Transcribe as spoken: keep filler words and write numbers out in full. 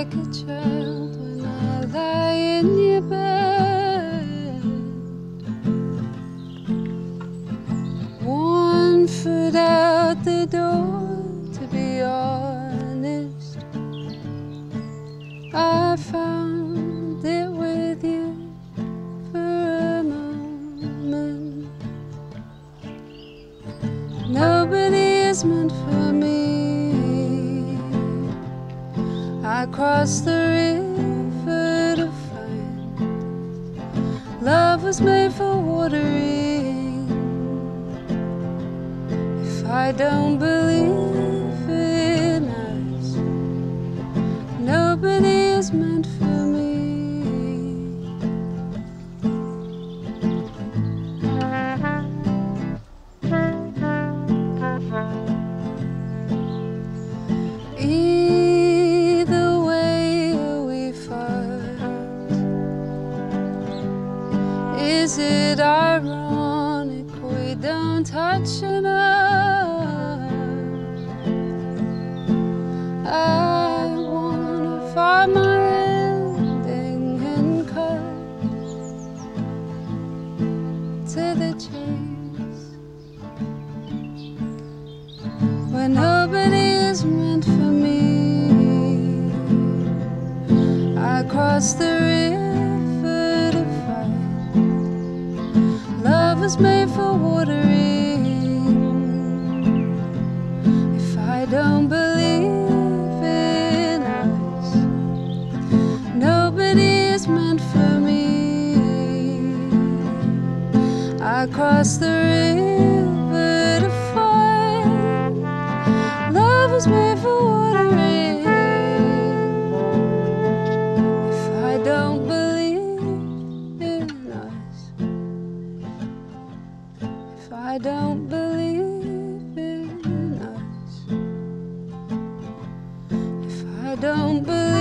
like a child when I lie in your bed. One foot out the door, to be honest. I found it with you for a moment. Nobody is meant for me. I crossed the river to find love was made for watering. If I don't believe in us, nobody is meant for me. Either way we fight. Is it ironic we don't touch enough? I wanna find my ending and cut to the chase, where nobody is meant for me. I crossed the river to find love was made for watering. If I don't believe in us, nobody is meant for me. I crossed the river to find love was made for watering. If I don't believe in us, if I don't believe in us, if I don't believe